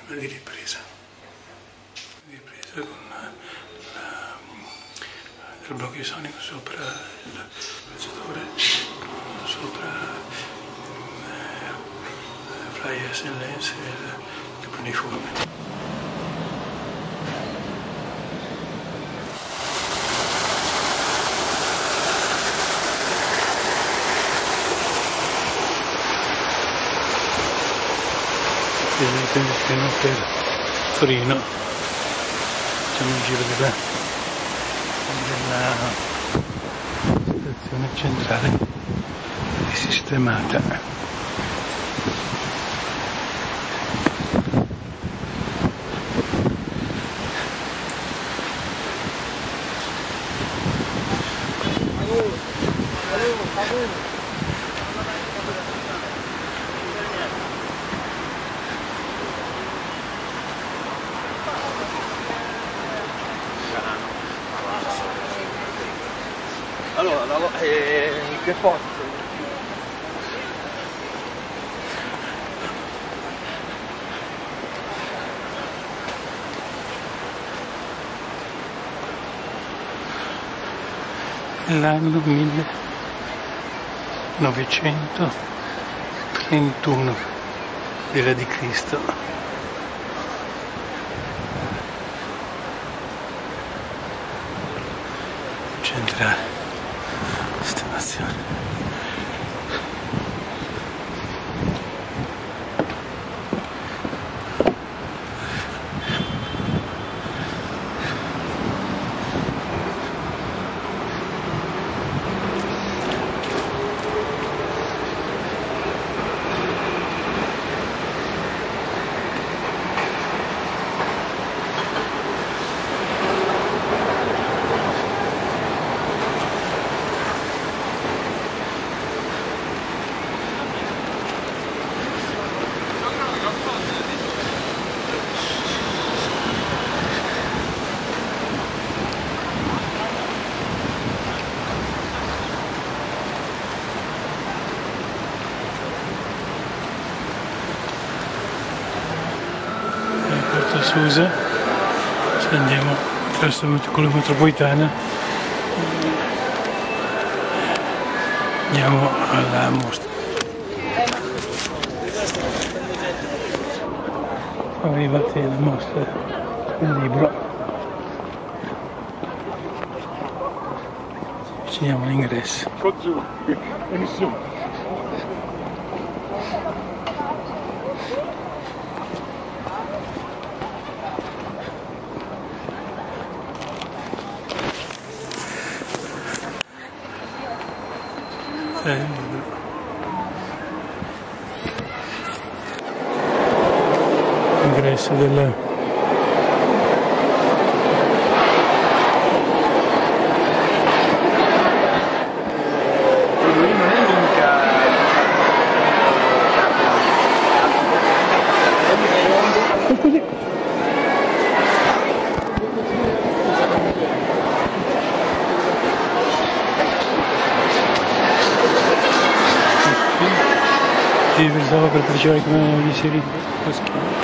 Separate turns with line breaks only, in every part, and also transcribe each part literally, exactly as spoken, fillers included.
sembra di ripresa, di ripresa con la, il blocco sonico sopra il viaggiatore, sopra il fly S L S e il uniforme. Siamo per Torino, facciamo un giro della, della stazione centrale sistemata.
Allora, eh, che posto?
L'anno millenovecentotrentuno della di Cristo. Centrale. Sistemazione. Susa, se andiamo verso la metropolitana, andiamo alla mostra. Arrivati alla mostra del libro, avviciniamo all'ingresso. Ingresso del Sì, pensavo per piacere come gli si ride lo schifo.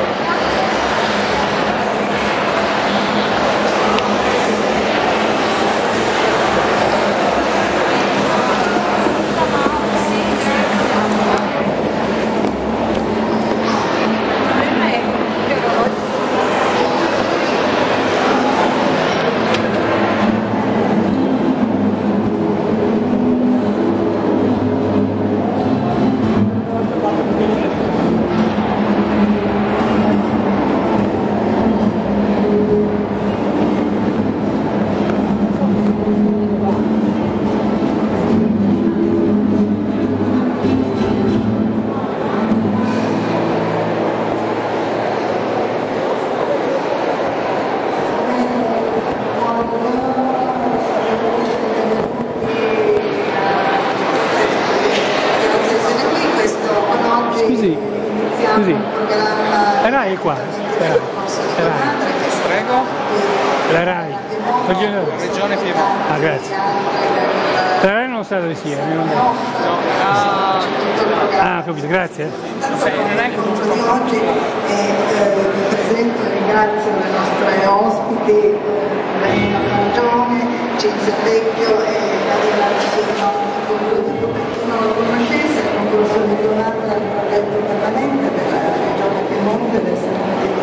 Scusi, la RAI è qua, la RAI.
Prego?
La RAI.
Regione Piemonte.
Ah, grazie. La RAI non o state insieme?
No, era tutto locale.
Ah, capito, grazie.
Cioè, non è che non sto...
Oggi eh, vi presento e ringrazio le nostre ospiti, Marina Frangione, Cinzia Vecchio e Maria Marcino. Non lo conoscesse, il concorso di Donata al progetto permanente della Regione Piemonte del Senato di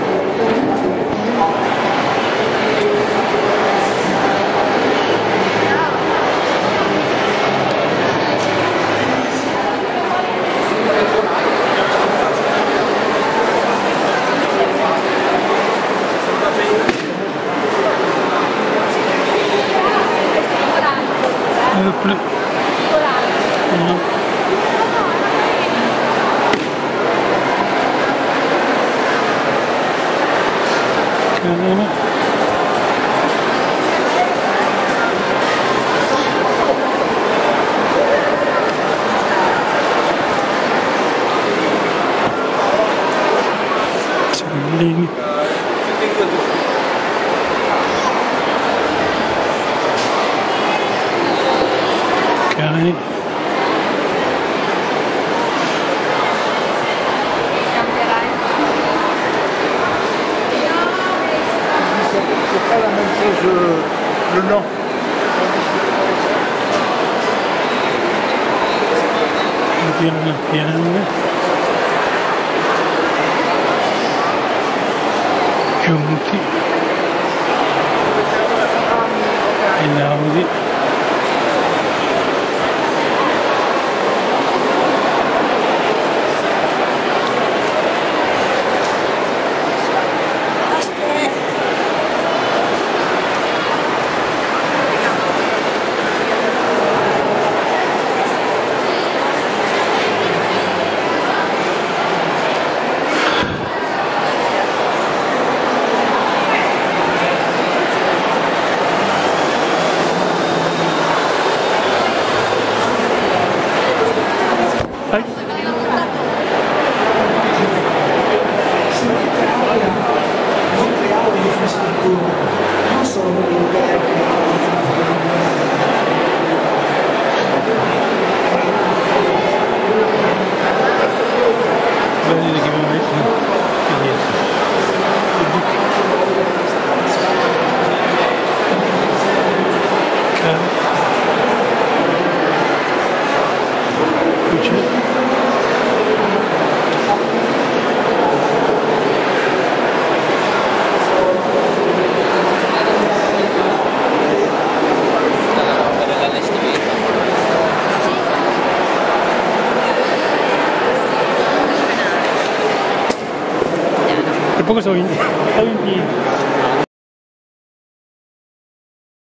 Cellini. Cani.
C'est pas la même chose, euh, le nom.
Piano piano. Giunti. E Laudi.
non solo l'interno.
Vedete che mi mettono qui dietro. Qui c'è. Per poco stavo in, stavo in piedi.